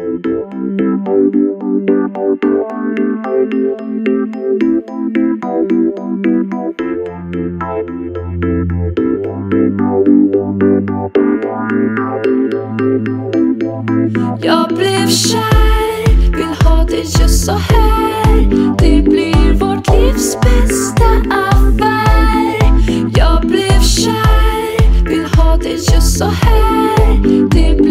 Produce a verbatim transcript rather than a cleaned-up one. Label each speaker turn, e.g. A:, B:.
A: Jag blev kär, vill ha det just så här. Det blir vårt livs bästa affär. Jag blev kär, vill ha det just så här. Det blir